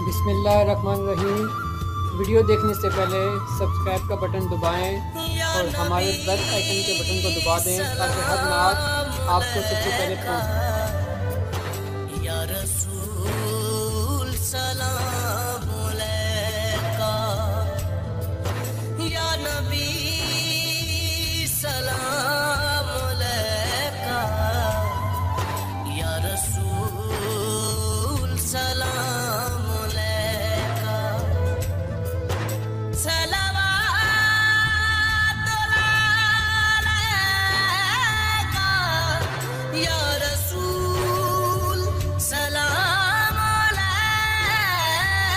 बिस्मिल्लाहिर्रहमानिर्रहीम। वीडियो देखने से पहले सब्सक्राइब का बटन दबाएं और हमारे बेल आइकन के बटन को दबा दें ताकि हर नात आपको सबसे पहले पहुंचे।